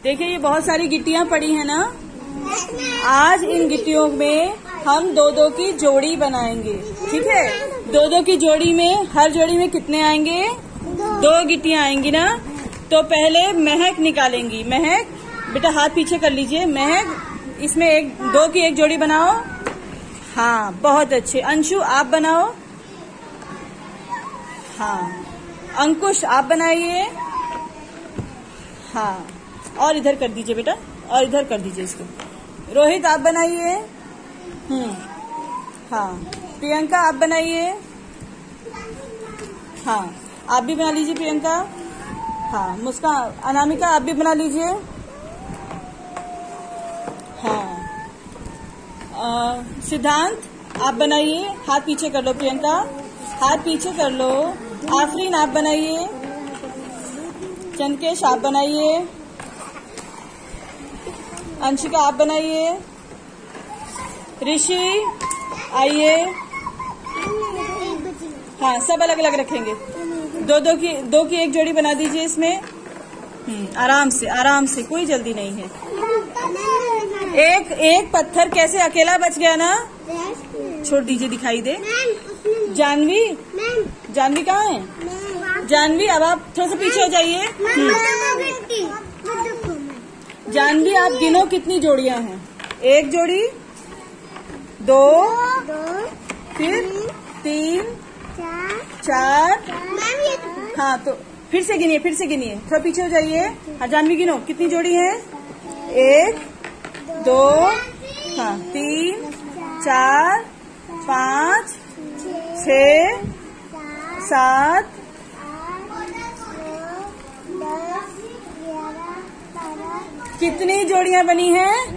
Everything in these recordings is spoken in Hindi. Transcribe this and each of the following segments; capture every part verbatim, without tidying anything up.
देखिए ये बहुत सारी गिट्टियां पड़ी है ना। आज इन गिट्टियों में हम दो दो की जोड़ी बनाएंगे, ठीक है। दो दो की जोड़ी में हर जोड़ी में कितने आएंगे? दो गिट्टियां आएंगी ना। तो पहले महक निकालेंगी। महक बेटा हाथ पीछे कर लीजिए। महक इसमें एक दो की एक जोड़ी बनाओ। हाँ बहुत अच्छे। अंशु आप बनाओ। हाँ अंकुश आप बनाइए। हाँ और इधर कर दीजिए बेटा, और इधर कर दीजिए इसको। रोहित आप बनाइए। हम्म हाँ प्रियंका आप बनाइए। हाँ आप भी बना लीजिए प्रियंका। हाँ मुस्कान अनामिका आप भी बना लीजिए। हाँ सिद्धांत आप बनाइए। हाथ पीछे कर लो प्रियंका, हाथ पीछे कर लो। आफरीन आप बनाइए। चंदकेश आप बनाइए। अंशिका आप बनाइए। ऋषि आइए। हाँ सब अलग अलग रखेंगे। दो दो की दो की एक जोड़ी बना दीजिए इसमें। हम्म आराम से आराम से, कोई जल्दी नहीं है। एक एक पत्थर कैसे अकेला बच गया ना, छोड़ दीजिए दिखाई दे। जानवी जानवी कहाँ है? जानवी अब आप थोड़ा सा पीछे हो जाइए। जानवी आप गिनो कितनी जोड़ियां हैं? एक जोड़ी, दो, फिर तीन, चार। हाँ तो फिर से गिनिए, फिर से गिनिए, थोड़ा पीछे हो जाइए। हाँ जानवी गिनो कितनी जोड़ी है? एक, दो, हाँ तीन, चार, पाँच, छः, सात, कितनी जोड़ियां बनी हैं?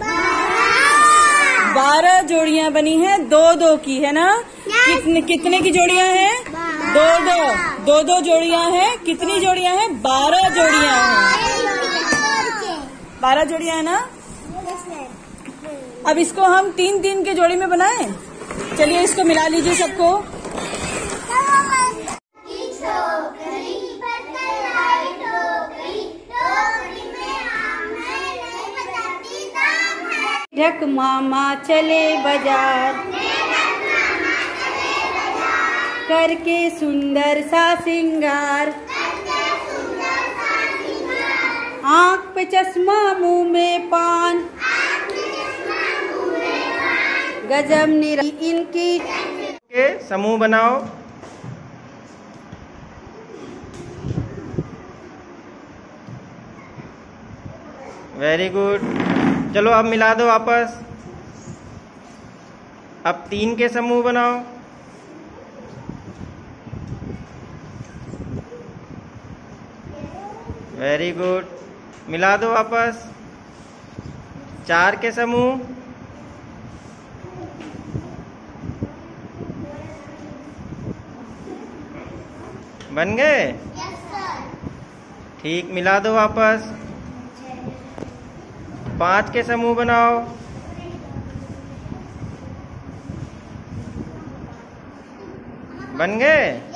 बारह जोड़ियां बनी हैं, दो दो की है ना। कितने कितने की जोड़ियां हैं? दो दो दो दो जोड़ियां हैं। कितनी जोड़ियां हैं? बारह जोड़ियां हैं। बारह जोड़ियां है ना। अब इसको हम तीन तीन के जोड़ी में बनाएं। चलिए इसको मिला लीजिए सबको। ढक मामा चले बाजार, करके सुंदर सा सिंगार। आँख पे चश्मा मुंह में पान, गजब निराली इनकी। के समूह बनाओ। Very good. चलो अब मिला दो वापस। अब तीन के समूह बनाओ। Very good. मिला दो वापस। चार के समूह। बन गए? ठीक, मिला दो वापस। पांच के समूह बनाओ। बन गए?